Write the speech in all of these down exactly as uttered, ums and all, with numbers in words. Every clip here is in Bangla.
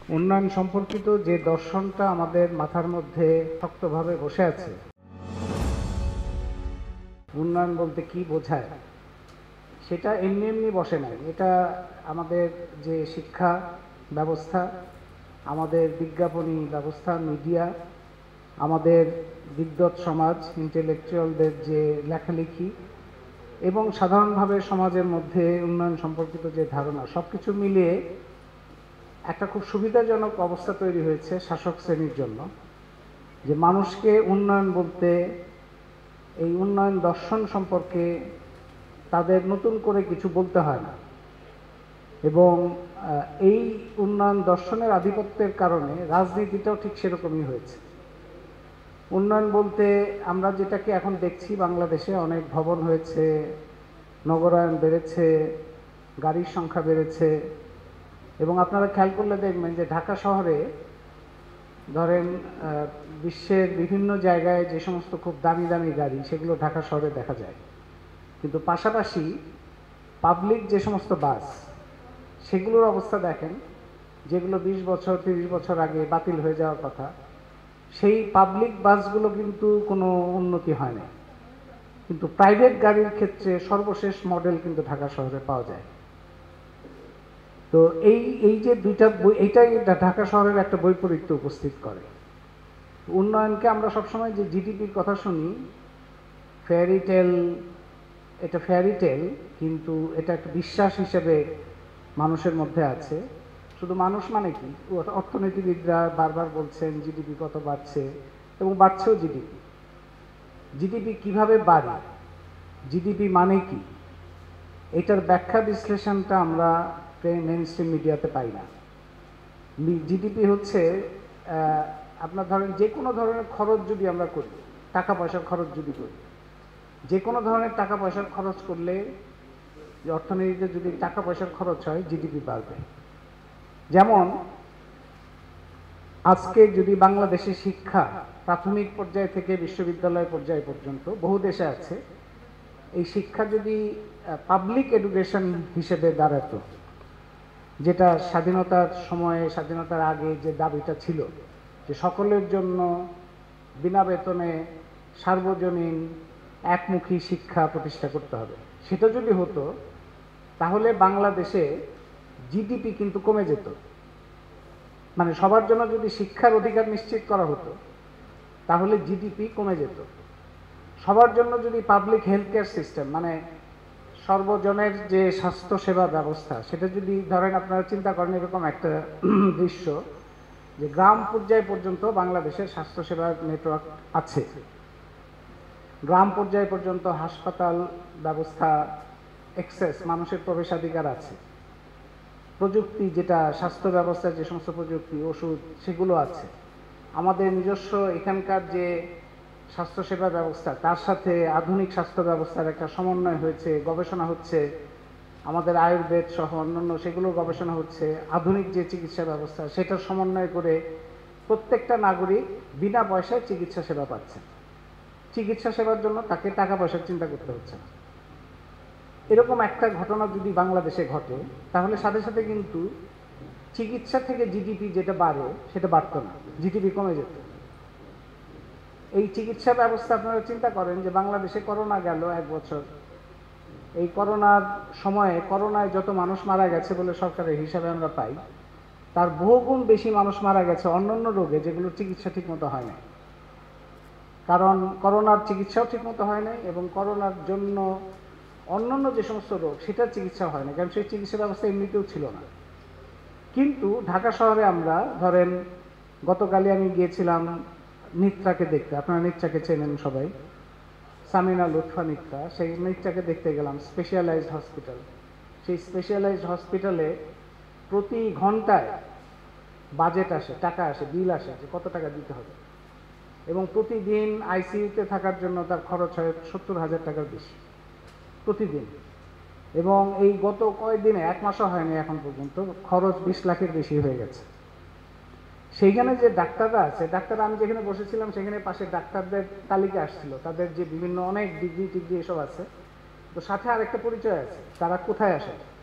উন্নয়ন সম্পর্কিত যে দর্শনটা আমাদের মাথার মধ্যে শক্তভাবে বসে আছে, উন্নয়ন বলতে কি বোঝায় সেটা এমনি এমনি বসে নাই। এটা আমাদের যে শিক্ষা ব্যবস্থা, আমাদের বিজ্ঞাপনী ব্যবস্থা, মিডিয়া, আমাদের বিদ্বৎ সমাজ, ইন্টেলেকচুয়ালদের যে লেখালেখি এবং সাধারণভাবে সমাজের মধ্যে উন্নয়ন সম্পর্কিত যে ধারণা, সব কিছু মিলিয়ে একটা খুব সুবিধাজনক অবস্থা তৈরি হয়েছে শাসক শ্রেণীর জন্য, যে মানুষকে উন্নয়ন বলতে, এই উন্নয়ন দর্শন সম্পর্কে তাদের নতুন করে কিছু বলতে হয় না। এবং এই উন্নয়ন দর্শনের আধিপত্যের কারণে রাজনীতিটাও ঠিক সেরকমই হয়েছে। উন্নয়ন বলতে আমরা যেটাকে এখন দেখছি, বাংলাদেশে অনেক ভবন হয়েছে, নগরায়ন বেড়েছে, গাড়ির সংখ্যা বেড়েছে, এবং আপনারা খেয়াল করলে দেখবেন যে ঢাকা শহরে ধরেন বিশ্বের বিভিন্ন জায়গায় যে সমস্ত খুব দামি দামি গাড়ি, সেগুলো ঢাকা শহরে দেখা যায়, কিন্তু পাশাপাশি পাবলিক যে সমস্ত বাস, সেগুলোর অবস্থা দেখেন, যেগুলো বিশ বছর তিরিশ বছর আগে বাতিল হয়ে যাওয়ার কথা, সেই পাবলিক বাসগুলো কিন্তু কোনো উন্নতি হয় না। কিন্তু প্রাইভেট গাড়ির ক্ষেত্রে সর্বশেষ মডেল কিন্তু ঢাকা শহরে পাওয়া যায়। তো এই এই যে দুইটা, এইটাই ঢাকা শহরের একটা বৈপরীত্য উপস্থিত করে। উন্নয়নকে আমরা সবসময় যে জিডিপির কথা শুনি, ফেয়ারি টেল, এটা ফেয়ারি টেল, কিন্তু এটা একটা বিশ্বাস হিসেবে মানুষের মধ্যে আছে। শুধু মানুষ মানে কি, অর্থনীতিবিদরা বারবার বলছেন জিডিপি কত বাড়ছে, এবং বাড়ছেও জিডিপি। জিডিপি কিভাবে বাড়ে, জিডিপি মানে কি, এটার ব্যাখ্যা বিশ্লেষণটা আমরা মেইন স্ট্রিম মিডিয়াতে পাই না। জিডিপি হচ্ছে আপনার ধরেন যে কোনো ধরনের খরচ যদি আমরা করি, টাকা পয়সার খরচ যদি করি, যে কোনো ধরনের টাকা পয়সার খরচ করলে, যে অর্থনীতিতে যদি টাকা পয়সার খরচ হয়, জিডিপি বাড়বে। যেমন আজকে যদি বাংলাদেশের শিক্ষা প্রাথমিক পর্যায় থেকে বিশ্ববিদ্যালয় পর্যায় পর্যন্ত, বহু দেশে আছে, এই শিক্ষা যদি পাবলিক এডুকেশন হিসেবে দাঁড়াতো, যেটা স্বাধীনতার সময়ে, স্বাধীনতার আগে যে দাবিটা ছিল যে সকলের জন্য বিনা বেতনে সার্বজনীন একমুখী শিক্ষা প্রতিষ্ঠা করতে হবে, সেটা যদি হতো, তাহলে বাংলাদেশে জিডিপি কিন্তু কমে যেত। মানে সবার জন্য যদি শিক্ষার অধিকার নিশ্চিত করা হতো, তাহলে জিডিপি কমে যেত। সবার জন্য যদি পাবলিক হেলথ কেয়ার সিস্টেম, মানে সর্বজনের যে স্বাস্থ্য সেবা ব্যবস্থা, সেটা যদি ধরেন, আপনারা চিন্তা করেন এরকম একটা দৃশ্য, যে গ্রাম পর্যায় পর্যন্ত বাংলাদেশের স্বাস্থ্যসেবার নেটওয়ার্ক আছে, গ্রাম পর্যায় পর্যন্ত হাসপাতাল ব্যবস্থা, অ্যাক্সেস, মানুষের প্রবেশাধিকার আছে, প্রযুক্তি, যেটা স্বাস্থ্য ব্যবস্থার যে সমস্ত প্রযুক্তি, ওষুধ, সেগুলো আছে, আমাদের নিজস্ব এখানকার যে স্বাস্থ্যসেবা ব্যবস্থা, তার সাথে আধুনিক স্বাস্থ্য ব্যবস্থার একটা সমন্বয় হয়েছে, গবেষণা হচ্ছে, আমাদের আয়ুর্বেদ সহ অন্যান্য সেগুলো গবেষণা হচ্ছে, আধুনিক যে চিকিৎসা ব্যবস্থা, সেটার সমন্বয় করে প্রত্যেকটা নাগরিক বিনা পয়সায় চিকিৎসা সেবা পাচ্ছে। চিকিৎসা সেবার জন্য তাকে টাকা পয়সার চিন্তা করতে হচ্ছে না। এরকম একটা ঘটনা যদি বাংলাদেশে ঘটে, তাহলে সাথে সাথে কিন্তু চিকিৎসা থেকে জিডিপি যেটা বাড়ে, সেটা বাড়তো না, জিডিপি কমে যেত। এই চিকিৎসা ব্যবস্থা, আপনারা চিন্তা করেন যে বাংলাদেশে করোনা গেল এক বছর, এই করোনার সময়ে করোনায় যত মানুষ মারা গেছে বলে সরকারের হিসাবে আমরা পাই, তার বহুগুণ বেশি মানুষ মারা গেছে অন্যান্য রোগে, যেগুলোর চিকিৎসা ঠিকমতো হয় না। কারণ করোনার চিকিৎসাও ঠিকমতো হয় না, এবং করোনার জন্য অন্যান্য যে সমস্ত রোগ, সেটার চিকিৎসা হয় না, কারণ সেই চিকিৎসা ব্যবস্থা এমনিতেও ছিল না। কিন্তু ঢাকা শহরে আমরা ধরেন, গতকালই আমি গিয়েছিলাম নিত্রাকে দেখতে, আপনারা নিত্রাকে চেনেন সবাই, সামিনা লুৎফা নিত্রা, সেই নিত্রাকে দেখতে গেলাম, স্পেশালাইজড হসপিটাল। সেই স্পেশালাইজড হসপিটালে প্রতি ঘন্টায় বাজেট আসে, টাকা আসে, বিল আসে, যে কত টাকা দিতে হবে, এবং প্রতিদিন আইসিইউতে থাকার জন্য তার খরচ হয় সত্তর হাজার টাকার বেশি প্রতিদিন। এবং এই গত কয়েকদিনে, এক মাসও হয়নি এখন পর্যন্ত, খরচ বিশ লাখের বেশি হয়ে গেছে। সেইখানে যে ডাক্তাররা আছে, ডাক্তার, আমি যেখানে বসেছিলাম সেখানে পাশে ডাক্তারদের তালিকা আসছিল, তাদের যে বিভিন্ন অনেক ডিগ্রি টিগ্রি এসব আছে, তো সাথে আরেকটা পরিচয় আছে, তারা কোথায় আসে,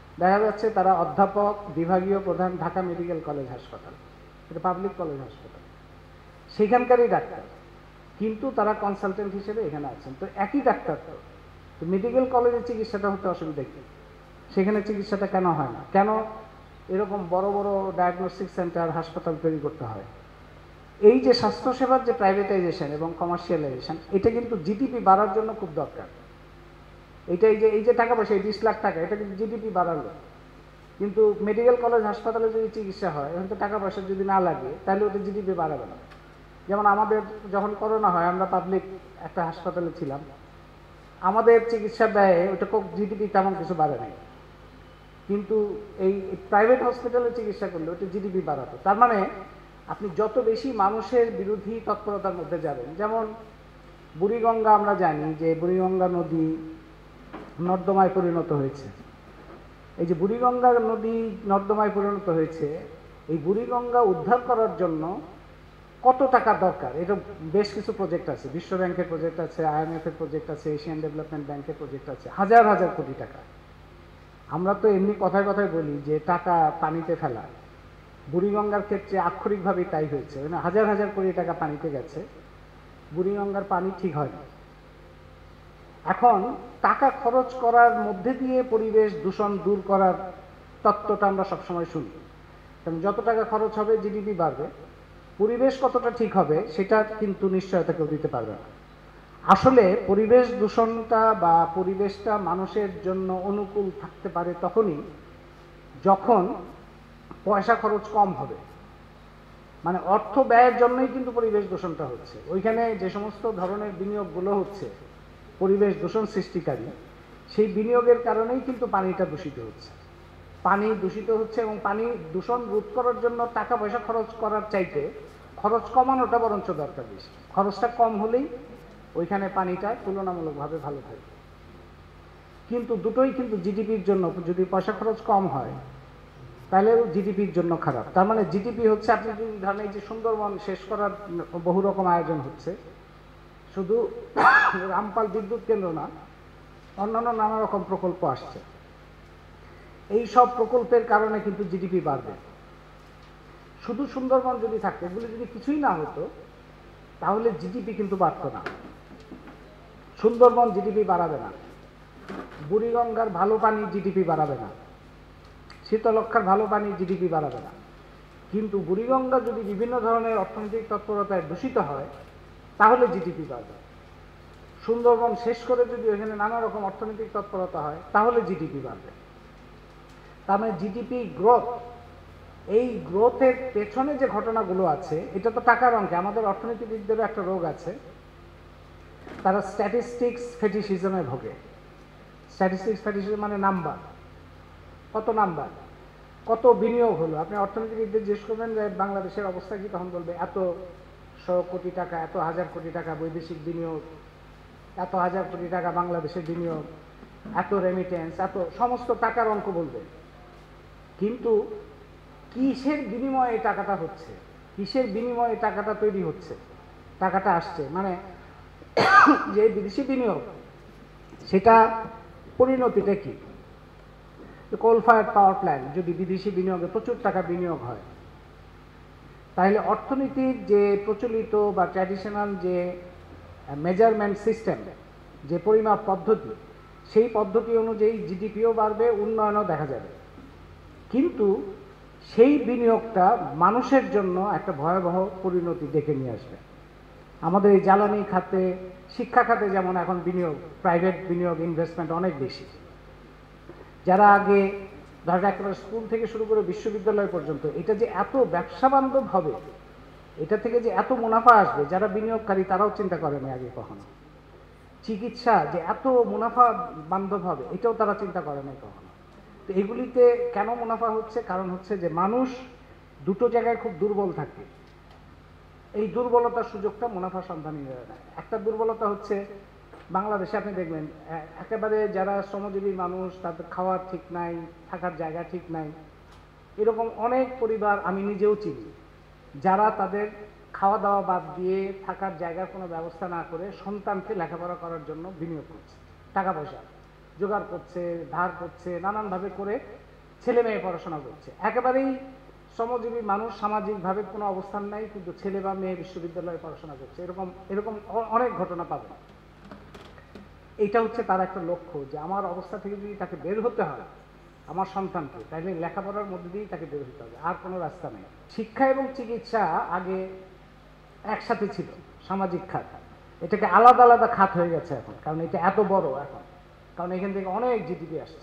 দেখা যাচ্ছে তারা অধ্যাপক, বিভাগীয় প্রধান, ঢাকা মেডিকেল কলেজ হাসপাতাল, এটা পাবলিক কলেজ হাসপাতাল, সেখানকারই ডাক্তার, কিন্তু তারা কনসালটেন্ট হিসেবে এখানে আছেন। তো একই ডাক্তার, তো তো মেডিকেল কলেজের চিকিৎসাটা হতে অসুবিধা কি? সেখানে চিকিৎসাটা কেন হয় না? কেন এরকম বড় বড় ডায়াগনস্টিক সেন্টার, হাসপাতাল তৈরি করতে হয়? এই যে স্বাস্থ্যসেবার যে প্রাইভেটাইজেশন এবং কমার্শিয়ালাইজেশন, এটা কিন্তু জিডিপি বাড়ার জন্য খুব দরকার। এটা এই যে এই যে টাকা পয়সা, এই বিশ লাখ টাকা, এটা কিন্তু জিডিপি বাড়ালো। কিন্তু মেডিকেল কলেজ হাসপাতালে যদি চিকিৎসা হয়, এখন তো টাকা পয়সা যদি না লাগে, তাহলে ওটা জিডিপি বাড়াবে না। যেমন আমাদের যখন করোনা হয়, আমরা পাবলিক একটা হাসপাতালে ছিলাম, আমাদের চিকিৎসা ব্যয়ে ওটা খুব জিডিপি তেমন কিছু বাড়ে নাই, কিন্তু এই প্রাইভেট হসপিটালে চিকিৎসা করলে ওটা জিডিপি বাড়াতো। তার মানে আপনি যত বেশি মানুষের বিরোধী তৎপরতার মধ্যে যাবেন, যেমন বুড়িগঙ্গা, আমরা জানি যে বুড়িগঙ্গা নদী নর্দমায় পরিণত হয়েছে। এই যে বুড়িগঙ্গা নদী নর্দমায় পরিণত হয়েছে, এই বুড়িগঙ্গা উদ্ধার করার জন্য কত টাকা দরকার? এটা বেশ কিছু প্রজেক্ট আছে, বিশ্ব ব্যাংকের প্রজেক্ট আছে, আইএমএফ এর প্রজেক্ট আছে, এশিয়ান ডেভেলপমেন্ট ব্যাংকের প্রজেক্ট আছে, হাজার হাজার কোটি টাকা। আমরা তো এমনি কথায় কথায় বলি যে টাকা পানিতে ফেলা, বুড়িগঙ্গার ক্ষেত্রে আক্ষরিকভাবেই তাই হয়েছে। হাজার হাজার কোটি টাকা পানিতে গেছে, বুড়িগঙ্গার পানি ঠিক হয় না। এখন টাকা খরচ করার মধ্যে দিয়ে পরিবেশ দূষণ দূর করার তত্ত্বটা আমরা সবসময় শুনি, কারণ যত টাকা খরচ হবে জিডিপি বাড়বে, পরিবেশ কতটা ঠিক হবে সেটা কিন্তু নিশ্চয়তা কেউ দিতে পারবে না। আসলে পরিবেশ দূষণটা বা পরিবেশটা মানুষের জন্য অনুকূল থাকতে পারে তখনই যখন পয়সা খরচ কম হবে। মানে অর্থ ব্যয়ের জন্যই কিন্তু পরিবেশ দূষণটা হচ্ছে। ওইখানে যে সমস্ত ধরনের বিনিয়োগগুলো হচ্ছে পরিবেশ দূষণ সৃষ্টিকারী, সেই বিনিয়োগের কারণেই কিন্তু পানিটা দূষিত হচ্ছে। পানি দূষিত হচ্ছে এবং পানি দূষণ রোধ করার জন্য টাকা পয়সা খরচ করার চাইতে খরচ কমানোটা বরঞ্চ দরকার বেশি। খরচটা কম হলেই ওইখানে পানিটা তুলনামূলকভাবে ভালো থাকবে। কিন্তু দুটোই কিন্তু জিডিপির জন্য, যদি পয়সা খরচ কম হয় তাহলে জিডিপির জন্য খারাপ। তার মানে জিডিপি হচ্ছে, আপনি যদি ধরেন এই যে সুন্দরবন শেষ করার বহু রকম আয়োজন হচ্ছে, শুধু রামপাল বিদ্যুৎ কেন্দ্র না, অন্যান্য নানা রকম প্রকল্প আসছে, এই সব প্রকল্পের কারণে কিন্তু জিডিপি বাড়বে। শুধু সুন্দরবন যদি থাকতো, এগুলো যদি কিছুই না হতো, তাহলে জিডিপি কিন্তু বাড়তো না। সুন্দরবন জিডিপি বাড়াবে না, বুড়িগঙ্গার ভালো পানি জিডিপি বাড়াবে না, শীতলক্ষার ভালো পানি জিডিপি বাড়াবে না। কিন্তু বুড়িগঙ্গা যদি বিভিন্ন ধরনের অর্থনৈতিক তৎপরতায় দূষিত হয়, তাহলে জিডিপি বাড়বে। সুন্দরবন শেষ করে যদি এখানে নানা রকম অর্থনৈতিক তৎপরতা হয়, তাহলে জিডিপি বাড়বে। তার মানে জিডিপি গ্রোথ, এই গ্রোথের পেছনে যে ঘটনাগুলো আছে, এটা তো টাকার অঙ্কে। আমাদের অর্থনীতিবিদদেরও একটা রোগ আছে, তারা স্ট্যাটিস্টিক্স ফেটিসিজমে ভোগে। স্ট্যাটিস্টিক্স ফেটিসিজম মানে নাম্বার, কত নাম্বার, কত বিনিয়োগ হলো। আপনি অর্থনীতিবিদদের জিজ্ঞেস করবেন যে বাংলাদেশের অবস্থা কি, তখন বলবে এত শো কোটি টাকা, এত হাজার কোটি টাকা বৈদেশিক বিনিয়োগ, এত হাজার কোটি টাকা বাংলাদেশের বিনিয়োগ, এত রেমিটেন্স, এত সমস্ত টাকার অঙ্ক বলবে। কিন্তু কিসের বিনিময়ে এই টাকাটা হচ্ছে, কিসের বিনিময়ে টাকাটা তৈরি হচ্ছে, টাকাটা আসছে, মানে যে বিদেশি বিনিয়োগ, সেটা পরিণতিটা কি? কোল ফায়ার পাওয়ার প্ল্যান্ট যদি বিদেশি বিনিয়োগে প্রচুর টাকা বিনিয়োগ হয়, তাহলে অর্থনীতির যে প্রচলিত বা ট্র্যাডিশনাল যে মেজারমেন্ট সিস্টেম, যে পরিমাপ পদ্ধতি, সেই পদ্ধতি অনুযায়ী জিডিপিও বাড়বে, উন্নয়নও দেখা যাবে। কিন্তু সেই বিনিয়োগটা মানুষের জন্য একটা ভয়াবহ পরিণতি ডেকে নিয়ে আসবে। আমাদের এই জ্বালানি খাতে, শিক্ষা খাতে যেমন এখন বিনিয়োগ, প্রাইভেট বিনিয়োগ, ইনভেস্টমেন্ট অনেক বেশি। যারা আগে ধরেন একেবারে স্কুল থেকে শুরু করে বিশ্ববিদ্যালয় পর্যন্ত এটা যে এত ব্যবসা বান্ধব হবে, এটা থেকে যে এত মুনাফা আসবে, যারা বিনিয়োগকারী তারাও চিন্তা করে না আগে কখনো। চিকিৎসা যে এত মুনাফা বান্ধব হবে, এটাও তারা চিন্তা করে নাই কখনো। তো এগুলিতে কেন মুনাফা হচ্ছে? কারণ হচ্ছে যে মানুষ দুটো জায়গায় খুব দুর্বল থাকে, এই দুর্বলতার সুযোগটা মুনাফা সন্ধানী হয়ে যায়। একটা দুর্বলতা হচ্ছে বাংলাদেশে আপনি দেখবেন একেবারে যারা শ্রমজীবী মানুষ, তাদের খাওয়ার ঠিক নাই, থাকার জায়গা ঠিক নাই, এরকম অনেক পরিবার আমি নিজেও চিনি, যারা তাদের খাওয়া দাওয়া বাদ দিয়ে থাকার জায়গার কোনো ব্যবস্থা না করে সন্তানকে লেখাপড়া করার জন্য বিনিয়োগ করছে, টাকা পয়সা জোগাড় করছে, ধার করছে, নানানভাবে করে ছেলে মেয়ে পড়াশোনা করছে, একেবারেই শ্রমজীবী মানুষ, সামাজিকভাবে কোনো অবস্থান নাই, কিন্তু ছেলে বা মেয়ে বিশ্ববিদ্যালয়ে পড়াশোনা করছে, এরকম এরকম অনেক ঘটনা পাবেন। এটা হচ্ছে তার একটা লক্ষ্য, যে আমার অবস্থা থেকে যদি তাকে বের হতে হয়, আমার সন্তানকে, তাইলে লেখাপড়ার মধ্যে দিয়েই তাকে বের হতে হবে, আর কোনো রাস্তা নেই। শিক্ষা এবং চিকিৎসা আগে একসাথে ছিল, সামাজিক খাত, এটাকে আলাদা আলাদা খাত হয়ে গেছে এখন, কারণ এটা এত বড় এখন, কারণ এখান থেকে অনেক জিডিপি আসছে।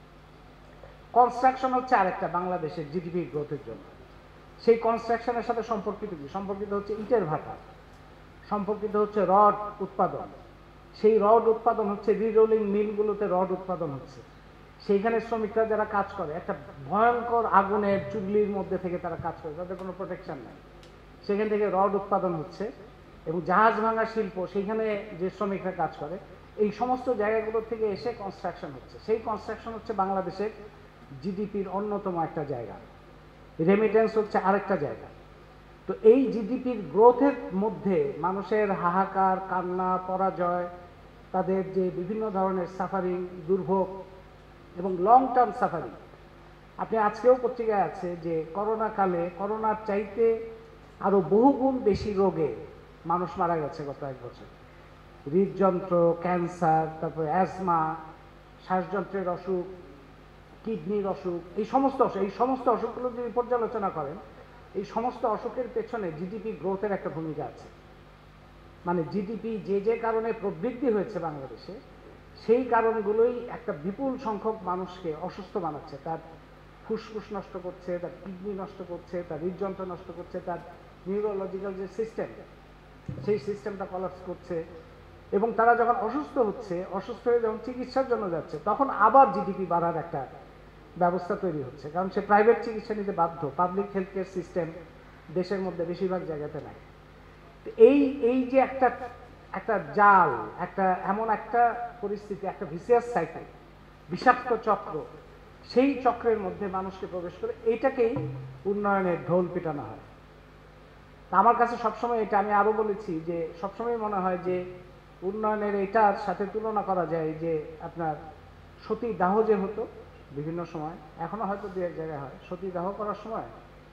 কনস্ট্রাকশন হচ্ছে আরেকটা বাংলাদেশের জিডিপি গ্রোথের জন্য। সেই কনস্ট্রাকশনের সাথে সম্পর্কিত কি? সম্পর্কিত হচ্ছে ইটের ভাটা, সম্পর্কিত হচ্ছে রড উৎপাদন। সেই রড উৎপাদন হচ্ছে রিরোলিং মিলগুলোতে রড উৎপাদন হচ্ছে, সেইখানে শ্রমিকরা যারা কাজ করে একটা ভয়ঙ্কর আগুনের চুল্লির মধ্যে থেকে তারা কাজ করে, তাদের কোনো প্রোটেকশন নেই, সেখান থেকে রড উৎপাদন হচ্ছে। এবং জাহাজ ভাঙা শিল্প, সেইখানে যে শ্রমিকরা কাজ করে, এই সমস্ত জায়গাগুলো থেকে এসে কনস্ট্রাকশন হচ্ছে। সেই কনস্ট্রাকশন হচ্ছে বাংলাদেশের জিডিপির অন্যতম একটা জায়গা, রেমিটেন্স হচ্ছে আরেকটা জায়গা। তো এই জিডিপির গ্রোথের মধ্যে মানুষের হাহাকার, কান্না, পরাজয়, তাদের যে বিভিন্ন ধরনের সাফারিং, দুর্ভোগ এবং লং টার্ম সাফারিং। আপনি আজকেও পত্রিকায় আছে যে করোনা কালে করোনার চাইতে আরও বহুগুণ বেশি রোগে মানুষ মারা গেছে গত এক বছর। হৃদযন্ত্র, ক্যান্সার, তারপরে অ্যাজমা, শ্বাসযন্ত্রের অসুখ, কিডনির অসুখ, এই সমস্ত অসুখ এই সমস্ত অসুখগুলো যদি পর্যালোচনা করেন, এই সমস্ত অসুখের পেছনে জিডিপি গ্রোথের একটা ভূমিকা আছে। মানে জিডিপি যে যে কারণে প্রবৃদ্ধি হয়েছে বাংলাদেশে, সেই কারণগুলোই একটা বিপুল সংখ্যক মানুষকে অসুস্থ বানাচ্ছে, তার ফুসফুস নষ্ট করছে, তার কিডনি নষ্ট করছে, তার হৃদযন্ত্র নষ্ট করছে, তার নিউরোলজিক্যাল যে সিস্টেম, সেই সিস্টেমটা কলাপস করছে। এবং তারা যখন অসুস্থ হচ্ছে, অসুস্থ হয়ে যখন চিকিৎসার জন্য যাচ্ছে, তখন আবার জিডিপি বাড়ার একটা ব্যবস্থা তৈরি হচ্ছে, কারণ সে প্রাইভেট চিকিৎসা নিতে বাধ্য, পাবলিক হেলথ কেয়ার সিস্টেম দেশের মধ্যে বেশিরভাগ জায়গাতে নাই। এই এই যে একটা একটা জাল, একটা এমন একটা পরিস্থিতি, একটা ভিসিয়াস সাইকেল, বিষাক্ত চক্র, সেই চক্রের মধ্যে মানুষকে প্রবেশ করে এইটাকেই উন্নয়নের ঢোল পিটানো হয়। আমার কাছে সবসময় এটা, আমি আরো বলেছি যে সবসময় মনে হয় যে উন্নয়নের এটার সাথে তুলনা করা যায় যে আপনার সতী দাহ যে হতো বিভিন্ন সময়, এখনো হয়তো দু এক জায়গায় হয়, সতী দাহ করার সময়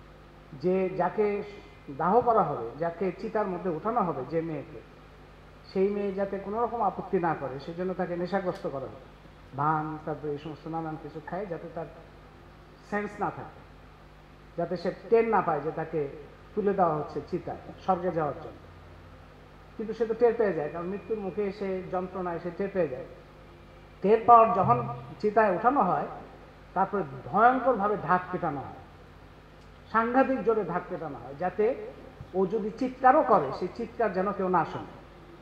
যে যাকে দাহ করা হবে, যাকে চিতার মধ্যে উঠানো হবে, যে মেয়েকে, সেই মেয়ে যাতে কোনো রকম আপত্তি না করে সেজন্য তাকে নেশাগ্রস্ত করা হবে, ভান, তারপরে এই সমস্ত নানান কিছু খায়, যাতে তার সেন্স না থাকে, যাতে সে টের না পায় যে তাকে তুলে দেওয়া হচ্ছে চিতায় স্বর্গে যাওয়ার জন্য। কিন্তু সে তো টের পেয়ে যায়, কারণ মৃত্যুর মুখে এসে যন্ত্রণায় সে টের পেয়ে যায়। টের পাওয়ার যখন চিতায় ওঠানো হয়, তারপরে ভয়ঙ্করভাবে ঢাক পেটানো হয়, সাংঘাতিক জোরে ঢাক পেটানো হয়, যাতে ও যদি চিৎকারও করে সেই চিৎকার যেন কেউ না শোনে,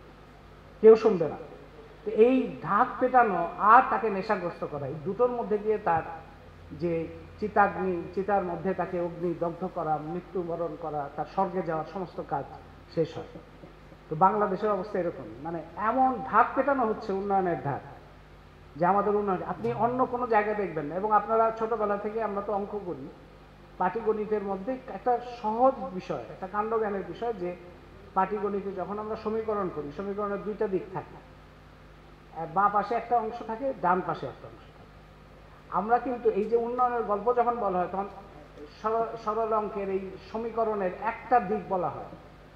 কেউ শুনবে না। তো এই ঢাক পেটানো আর তাকে নেশাগ্রস্ত করা, এই দুটোর মধ্যে দিয়ে তার যে চিতাগ্নি, চিতার মধ্যে তাকে অগ্নি দগ্ধ করা, মৃত্যুবরণ করা, তার স্বর্গে যাওয়ার সমস্ত কাজ শেষ হয়। তো বাংলাদেশের অবস্থা এরকম, মানে এমন ঢাক পেটানো হচ্ছে উন্নয়নের ঢাক, যে আমাদের উন্নয়ন আপনি অন্য কোনো জায়গায় দেখবেন না। এবং আপনারা ছোটবেলা থেকে, আমরা তো অঙ্ক করি, পাটিগণিতের মধ্যে একটা সহজ বিষয়, একটা কাণ্ডজ্ঞানের বিষয়, যে পাটিগণিতে যখন আমরা সমীকরণ করি, সমীকরণের দুইটা দিক থাকে, বাঁ পাশে একটা অংশ থাকে, ডান পাশে একটা অংশ থাকে। আমরা কিন্তু এই যে উন্নয়নের গল্প যখন বলা হয়, তখন সরল অঙ্কের এই সমীকরণের একটা দিক বলা হয়,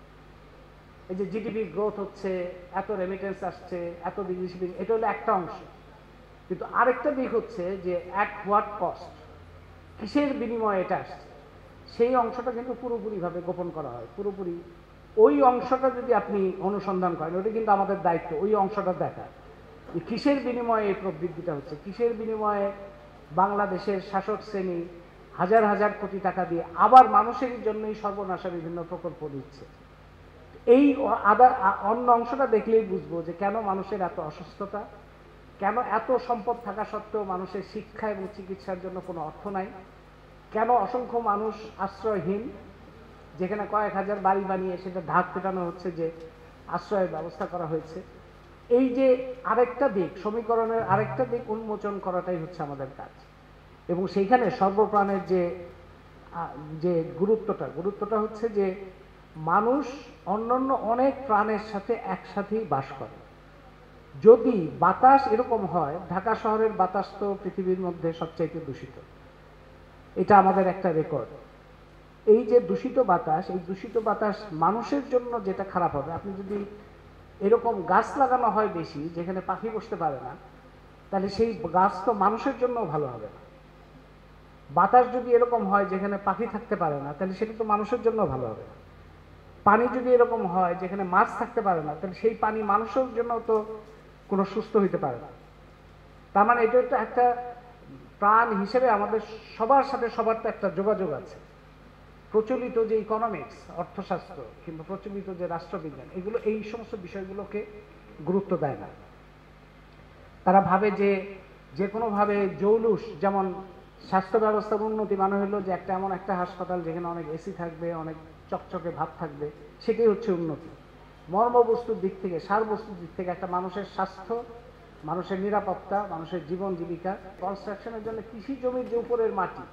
এই যে জিডিপি গ্রোথ হচ্ছে, এত রেমিটেন্স আসছে, এত বিদেশি, এটা হলো একটা অংশ। কিন্তু আরেকটা দিক হচ্ছে যে অ্যাট হোয়াট কস্ট, কিসের বিনিময়ে এটা আসছে, সেই অংশটা কিন্তু পুরোপুরিভাবে গোপন করা হয়। পুরোপুরি ওই অংশটা যদি আপনি অনুসন্ধান করেন, ওটা কিন্তু আমাদের দায়িত্ব, ওই অংশটা দেখা, যে কিসের বিনিময়ে এই প্রবৃদ্ধিটা হচ্ছে, কিসের বিনিময়ে বাংলাদেশের শাসক শ্রেণী হাজার হাজার কোটি টাকা দিয়ে আবার মানুষের জন্যই সর্বনাশা বিভিন্ন প্রকল্প দিচ্ছে। এই আদা অন্য অংশটা দেখলেই বুঝবো যে কেন মানুষের এত অসুস্থতা, কেন এত সম্পদ থাকা সত্ত্বেও মানুষের শিক্ষা এবং চিকিৎসার জন্য কোনো অর্থ নাই, কেন অসংখ্য মানুষ আশ্রয়হীন, যেখানে কয়েক হাজার বাড়ি বানিয়ে সেটা ঢাক পেটানো হচ্ছে যে আশ্রয়ের ব্যবস্থা করা হয়েছে। এই যে আরেকটা দিক, সমীকরণের আরেকটা দিক উন্মোচন করাটাই হচ্ছে আমাদের কাজ। এবং সেইখানে সর্বপ্রাণের যে যে গুরুত্বটা গুরুত্বটা হচ্ছে যে মানুষ অন্যান্য অনেক প্রাণের সাথে একসাথেই বাস করে। যদি বাতাস এরকম হয়, ঢাকা শহরের বাতাস তো পৃথিবীর মধ্যে সবচাইতে দূষিত, এটা আমাদের একটা রেকর্ড। এই যে দূষিত বাতাস, এই দূষিত বাতাস মানুষের জন্য যেটা খারাপ হবে, আপনি যদি এরকম গাছ লাগানো হয় বেশি যেখানে পাখি বসতে পারে না, তাহলে সেই গাছ তো মানুষের জন্যও ভালো হবে না। বাতাস যদি এরকম হয় যেখানে পাখি থাকতে পারে না, তাহলে সেটা তো মানুষের জন্য ভালো হবে না। পানি যদি এরকম হয় যেখানে মাছ থাকতে পারে না, তাহলে সেই পানি মানুষের জন্য তো কোনো সুস্থ হইতে পারে না। তার মানে এটা তো একটা প্রাণ হিসেবে আমাদের সবার সাথে সবার তো একটা যোগাযোগ আছে। প্রচলিত যে ইকোনমিক্স, অর্থশাস্ত্র কিংবা প্রচলিত যে রাষ্ট্রবিজ্ঞান, এগুলো এই সমস্ত বিষয়গুলোকে গুরুত্ব দেয় না। তারা ভাবে যে যে কোনোভাবে জৌলুস, যেমন স্বাস্থ্য ব্যবস্থার উন্নতি মানে হলো যে একটা এমন একটা হাসপাতাল যেখানে অনেক এসি থাকবে, অনেক চকচকে ভাব থাকবে, সেটাই হচ্ছে উন্নতি। মর্মবস্তুর দিক থেকে, সার বস্তুর দিক থেকে একটা মানুষের স্বাস্থ্য, মানুষের নিরাপত্তা, মানুষের জীবন জীবিকা, কনস্ট্রাকশনের জন্য কৃষি জমির যে উপরের মাটি,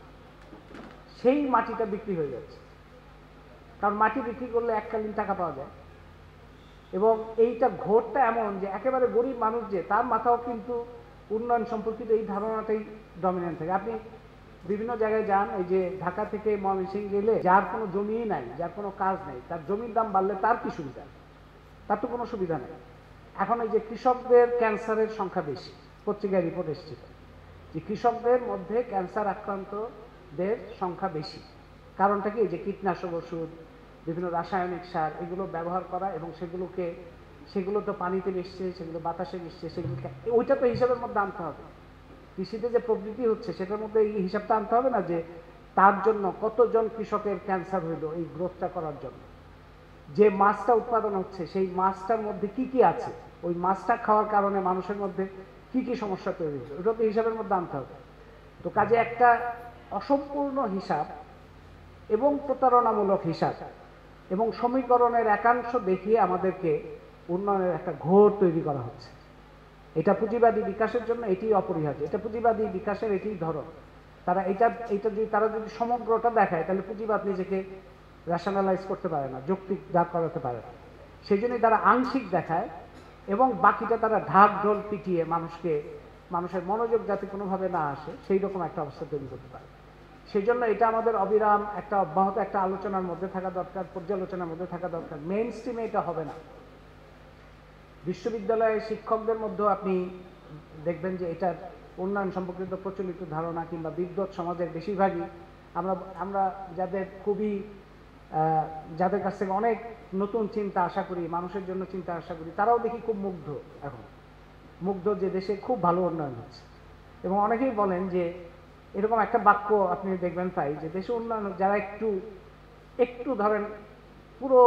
সেই মাটিটা বিক্রি হয়ে যাচ্ছে। কারণ মাটি বিক্রি করলে এককালীন টাকা পাওয়া যায়। এবং এইটা ঘোরটা এমন যে একেবারে গরিব মানুষ যে, তার মাথাও কিন্তু উন্নয়ন সম্পর্কিত এই ধারণাটাই ডমিনেন্ট থাকে। আপনি বিভিন্ন জায়গায় যান, এই যে ঢাকা থেকে ময়মনসিংহ গেলে যার কোনো জমিই নাই, যার কোনো কাজ নেই, তার জমির দাম বাড়লে তার কি সুবিধা? তার তো কোনো সুবিধা নেই। এখন এই যে কৃষকদের ক্যান্সারের সংখ্যা বেশি, পত্রিকায় রিপোর্ট এসেছিল যে কৃষকদের মধ্যে ক্যান্সার আক্রান্তদের সংখ্যা বেশি। কারণটা কি? যে কীটনাশক ওষুধ, বিভিন্ন রাসায়নিক সার, এগুলো ব্যবহার করা, এবং সেগুলোকে সেগুলো তো পানিতে মিশছে, সেগুলো বাতাসে মিশছে, সেগুলো ওইটা তো হিসাবের মধ্যে আনতে হবে। কৃষিতে যে প্রবৃদ্ধি হচ্ছে সেটার মধ্যে এই হিসাবটা আনতে হবে না, যে তার জন্য কতজন কৃষকের ক্যান্সার হইল এই গ্রোথটা করার জন্য। যে মাছটা উৎপাদন হচ্ছে সেই মাছটার মধ্যে কি কি আছে, ওই মাছটা খাওয়ার কারণে মানুষের মধ্যে কি কি সমস্যা তৈরি হচ্ছে, ওটা তো হিসাবের মধ্যে আনতে হবে। তো কাজে একটা অসম্পূর্ণ হিসাব এবং প্রতারণামূলক হিসাব এবং সমীকরণের একাংশ দেখিয়ে আমাদেরকে উন্নয়নের একটা ঘোর তৈরি করা হচ্ছে। এটা পুঁজিবাদী বিকাশের জন্য এটি অপরিহার্য, এটা পুঁজিবাদী বিকাশের এটি ধরন। তারা এটা এটা যদি তারা যদি সমগ্রটা দেখায়, তাহলে পুঁজিবাদ নিজেকে রেশনালাইজ করতে পারে না, যৌক্তিক দাঁড় করাতে পারে না। সেই জন্যই তারা আংশিক দেখায় এবং বাকিটা তারা ঢাক ঢোল পিটিয়ে মানুষকে, মানুষের মনোযোগ যাতে কোনোভাবে না আসে সেই রকম একটা অবস্থা তৈরি করতে পারে। সেই জন্য এটা আমাদের অবিরাম একটা অব্যাহত একটা আলোচনার মধ্যে থাকা দরকার, পর্যালোচনার মধ্যে থাকা দরকার। মেইন স্ট্রিমে এটা হবে না। বিশ্ববিদ্যালয়ের শিক্ষকদের মধ্যেও আপনি দেখবেন যে এটার উন্নয়ন সম্পর্কিত প্রচলিত ধারণা কিংবা বিদ্বৎ সমাজের বেশিরভাগই আমরা আমরা যাদের খুবই যাদের কাছ থেকে অনেক নতুন চিন্তা আশা করি, মানুষের জন্য চিন্তা আশা করি, তারাও দেখি খুব মুগ্ধ, এখন মুগ্ধ যে দেশে খুব ভালো উন্নয়ন হচ্ছে। এবং অনেকেই বলেন যে এরকম একটা বাক্য আপনি দেখবেন তাই, যে দেশে উন্নয়ন, যারা একটু একটু ধরেন পুরো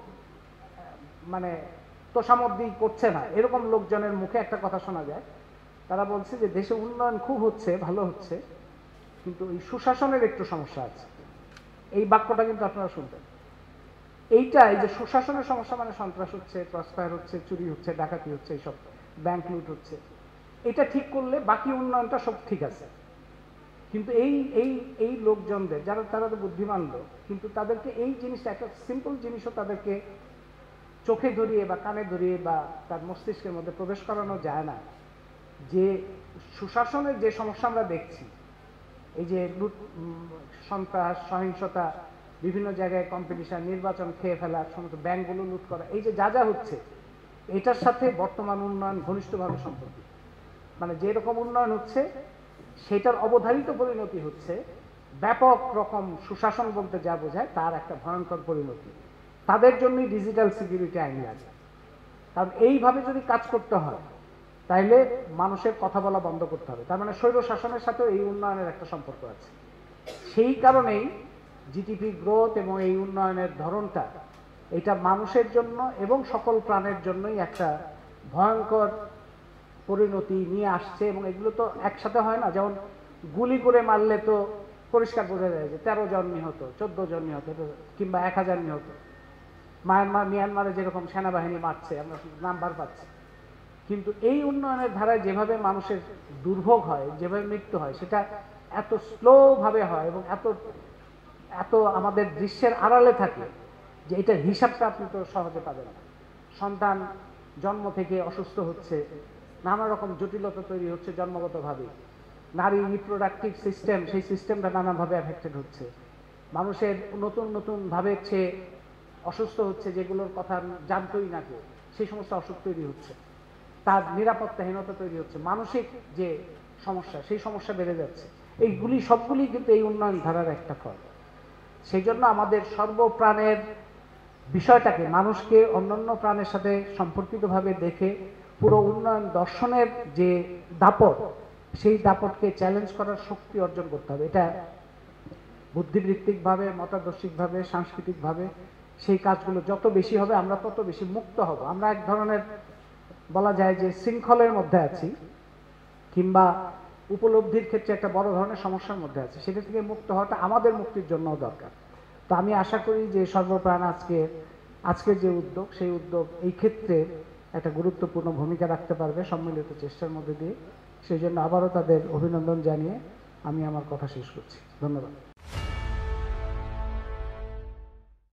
মানে তোষামদ্দি করছে না, এরকম লোকজনের মুখে একটা কথা শোনা যায়। তারা বলছে যে দেশে উন্নয়ন খুব হচ্ছে, ভালো হচ্ছে, কিন্তু এই সুশাসনের একটু সমস্যা আছে। এই বাক্যটা কিন্তু আপনারা শুনবেন। এইটা, এই যে সুশাসনের সমস্যা মানে সন্ত্রাস হচ্ছে, ক্রসফায়ার হচ্ছে, চুরি হচ্ছে, ডাকাতি হচ্ছে, এইসব ব্যাংক লুট হচ্ছে, এটা ঠিক করলে বাকি উন্নয়নটা সব ঠিক আছে। কিন্তু এই এই এই লোকজনদের, যারা তারা তো বুদ্ধিমান লোক, কিন্তু তাদেরকে এই জিনিসটা, একটা সিম্পল জিনিসও তাদেরকে চোখে ধরিয়ে বা কানে ধরিয়ে বা তার মস্তিষ্কের মধ্যে প্রবেশ করানো যায় না, যে সুশাসনের যে সমস্যা আমরা দেখছি, এই যে লুট, সন্ত্রাস, সহিংসতা, বিভিন্ন জায়গায় কম্পিটিশন, নির্বাচন খেয়ে ফেলা, সমস্ত ব্যাংকগুলো লুট করা, এই যে যা যা হচ্ছে, এটার সাথে বর্তমান উন্নয়ন ঘনিষ্ঠভাবে সম্পর্কিত। মানে যে রকম উন্নয়ন হচ্ছে সেটার অবধারিত পরিণতি হচ্ছে ব্যাপক রকম সুশাসন বলতে যা বোঝায় তার একটা ভয়ঙ্কর পরিণতি। তাদের জন্যই ডিজিটাল সিকিউরিটি আইন লাগে। কারণ এইভাবে যদি কাজ করতে হয় তাইলে মানুষের কথা বলা বন্ধ করতে হবে। তার মানে স্বৈর শাসনের সাথেও এই উন্নয়নের একটা সম্পর্ক আছে। সেই কারণেই জিডিপি গ্রোথ এবং এই উন্নয়নের ধরনটা, এটা মানুষের জন্য এবং সকল প্রাণের জন্যই একটা ভয়ঙ্কর পরিণতি নিয়ে আসছে। এবং এগুলো তো একসাথে হয় না। যেমন গুলি করে মারলে তো পরিষ্কার বোঝা যায় যে তেরো জন নিহত, চোদ্দ জন নিহত, কিংবা এক হাজার নিহত। মায়ানমার মিয়ানমারে যেরকম সেনাবাহিনী মারছে, আমরা নাম্বার পাচ্ছি। কিন্তু এই উন্নয়নের ধারায় যেভাবে মানুষের দুর্ভোগ হয়, যেভাবে মৃত্যু হয়, সেটা এত স্লোভাবে হয় এবং এত এত আমাদের দৃশ্যের আড়ালে থাকে যে এটার হিসাবটা আপনি তো সহজে পাবেন না। সন্তান জন্ম থেকে অসুস্থ হচ্ছে, নানা রকম জটিলতা তৈরি হচ্ছে জন্মগতভাবে, নারী রিপ্রোডাক্টিভ সিস্টেম, সেই সিস্টেমটা নানাভাবে অ্যাফেক্টেড হচ্ছে। মানুষের নতুন নতুন ভাবে সে অসুস্থ হচ্ছে, যেগুলোর কথা জানতোই না কেউ, সেই সমস্ত অসুখ তৈরি হচ্ছে। তার নিরাপত্তাহীনতা তৈরি হচ্ছে, মানসিক যে সমস্যা, সেই সমস্যা বেড়ে যাচ্ছে। এইগুলি সবগুলি কিন্তু এই উন্নয়ন ধারার একটা ফল। সেই জন্য আমাদের সর্বপ্রাণের বিষয়টাকে, মানুষকে অন্যান্য প্রাণের সাথে সম্পর্কিতভাবে দেখে পুরো উন্নয়ন দর্শনের যে দাপট, সেই দাপটকে চ্যালেঞ্জ করার শক্তি অর্জন করতে হবে। এটা বুদ্ধিবৃত্তিকভাবে, মতাদর্শিকভাবে, সাংস্কৃতিকভাবে সেই কাজগুলো যত বেশি হবে, আমরা তত বেশি মুক্ত হব। আমরা এক ধরনের বলা যায় যে শৃঙ্খলের মধ্যে আছি, কিংবা উপলব্ধির ক্ষেত্রে একটা বড় ধরনের সমস্যার মধ্যে আছে। সেটা থেকে মুক্ত হওয়াটা আমাদের মুক্তির জন্যও দরকার। তো আমি আশা করি যে সর্বপ্রাণ আজকে আজকের যে উদ্যোগ, সেই উদ্যোগ এই ক্ষেত্রে একটা গুরুত্বপূর্ণ ভূমিকা রাখতে পারবে সম্মিলিত চেষ্টার মধ্যে দিয়ে। সেই জন্য আবারও তাদের অভিনন্দন জানিয়ে আমি আমার কথা শেষ করছি। ধন্যবাদ।